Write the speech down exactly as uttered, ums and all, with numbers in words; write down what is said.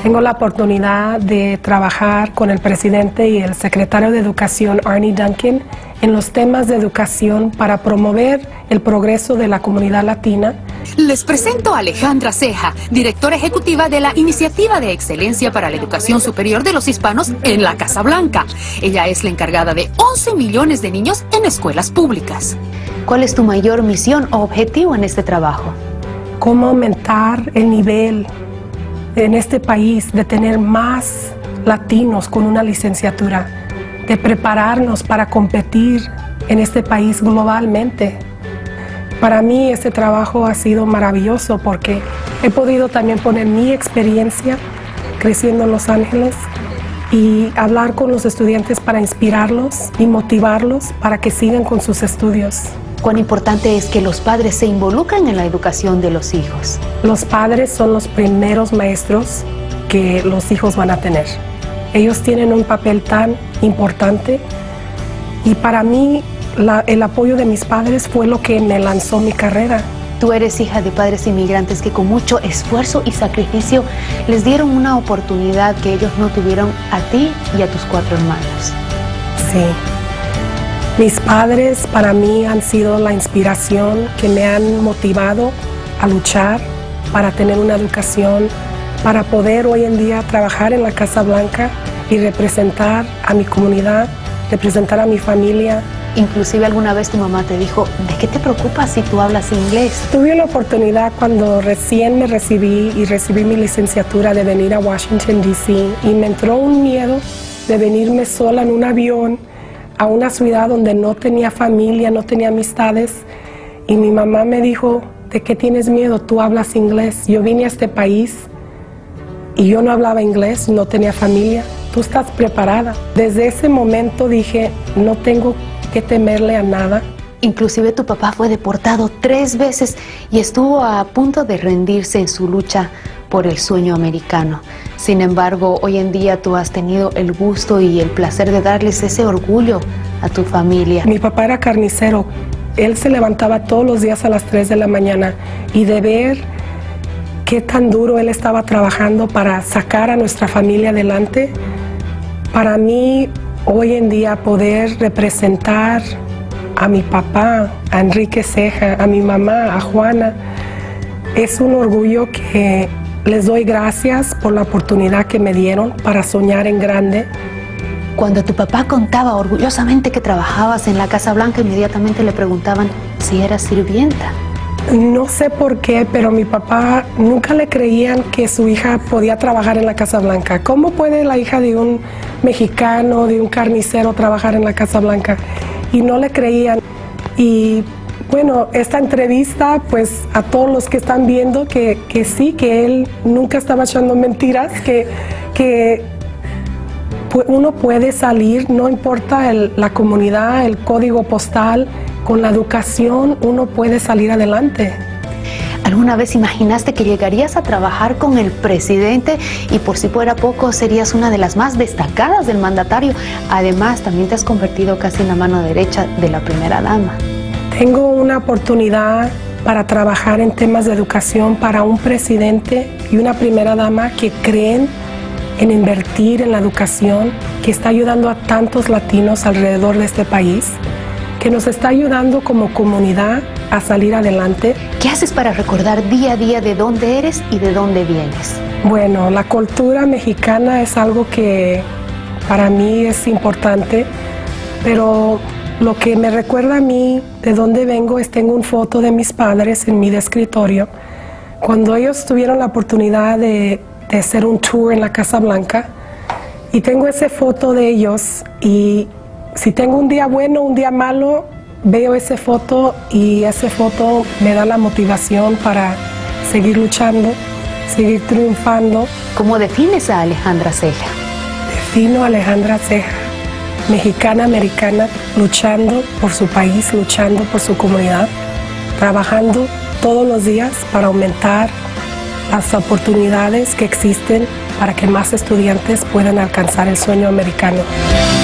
Tengo la oportunidad de trabajar con el presidente y el secretario de Educación, Arne Duncan, en los temas de educación para promover el progreso de la comunidad latina. Les presento a Alejandra Ceja, directora ejecutiva de la Iniciativa de Excelencia para la Educación Superior de los Hispanos en la Casa Blanca. Ella es la encargada de once millones de niños en escuelas públicas. ¿Cuál es tu mayor misión o objetivo en este trabajo? Cómo aumentar el nivel en este país de tener más latinos con una licenciatura, de prepararnos para competir en este país globalmente. Para mí este trabajo ha sido maravilloso porque he podido también poner mi experiencia creciendo en Los Ángeles y hablar con los estudiantes para inspirarlos y motivarlos para que sigan con sus estudios. ¿Cuán importante es que los padres se involucren en la educación de los hijos? Los padres son los primeros maestros que los hijos van a tener. Ellos tienen un papel tan importante y para mí la, el apoyo de mis padres fue lo que me lanzó mi carrera. Tú eres hija de padres inmigrantes que con mucho esfuerzo y sacrificio les dieron una oportunidad que ellos no tuvieron a ti y a tus cuatro hermanos. Sí. Mis padres para mí han sido la inspiración que me han motivado a luchar para tener una educación, para poder hoy en día trabajar en la Casa Blanca y representar a mi comunidad, representar a mi familia. Inclusive alguna vez tu mamá te dijo, ¿de qué te preocupas si tú hablas inglés? Tuve la oportunidad cuando recién me recibí y recibí mi licenciatura de venir a Washington, D C y me entró un miedo de venirme sola en un avión a una ciudad donde no tenía familia, no tenía amistades y mi mamá me dijo, ¿de qué tienes miedo? Tú hablas inglés. Yo vine a este país y yo no hablaba inglés, no tenía familia. Tú estás preparada. Desde ese momento dije, no tengo que temerle a nada. Inclusive tu papá fue deportado tres veces y estuvo a punto de rendirse en su lucha por el sueño americano. Sin embargo, hoy en día tú has tenido el gusto y el placer de darles ese orgullo a tu familia. Mi papá era carnicero. Él se levantaba todos los días a las tres de la mañana y de ver qué tan duro él estaba trabajando para sacar a nuestra familia adelante, para mí hoy en día poder representar a mi papá, a Enrique Ceja, a mi mamá, a Juana, es un orgullo que les doy gracias por la oportunidad que me dieron para soñar en grande. Cuando tu papá contaba orgullosamente que trabajabas en la Casa Blanca, inmediatamente le preguntaban si eras sirvienta. No sé por qué, pero mi papá nunca le creían que su hija podía trabajar en la Casa Blanca. ¿Cómo puede la hija de un mexicano, de un carnicero, trabajar en la Casa Blanca? Y no le creían. Y bueno, esta entrevista, pues a todos los que están viendo, que, que sí, que él nunca estaba echando mentiras, que, que uno puede salir, no importa el, la comunidad, el código postal, con la educación uno puede salir adelante. ¿Alguna vez imaginaste que llegarías a trabajar con el presidente y por si fuera poco serías una de las más destacadas del mandatario? Además, también te has convertido casi en la mano derecha de la primera dama. Tengo una oportunidad para trabajar en temas de educación para un presidente y una primera dama que creen en invertir en la educación, que está ayudando a tantos latinos alrededor de este país, que nos está ayudando como comunidad a salir adelante. ¿Qué haces para recordar día a día de dónde eres y de dónde vienes? Bueno, la cultura mexicana es algo que para mí es importante, pero lo que me recuerda a mí de dónde vengo es tengo una foto de mis padres en mi escritorio. Cuando ellos tuvieron la oportunidad de, de hacer un tour en la Casa Blanca, y tengo esa foto de ellos y si tengo un día bueno, un día malo, veo esa foto y esa foto me da la motivación para seguir luchando, seguir triunfando. ¿Cómo defines a Alejandra Ceja? Defino a Alejandra Ceja, mexicana, americana, luchando por su país, luchando por su comunidad, trabajando todos los días para aumentar las oportunidades que existen para que más estudiantes puedan alcanzar el sueño americano.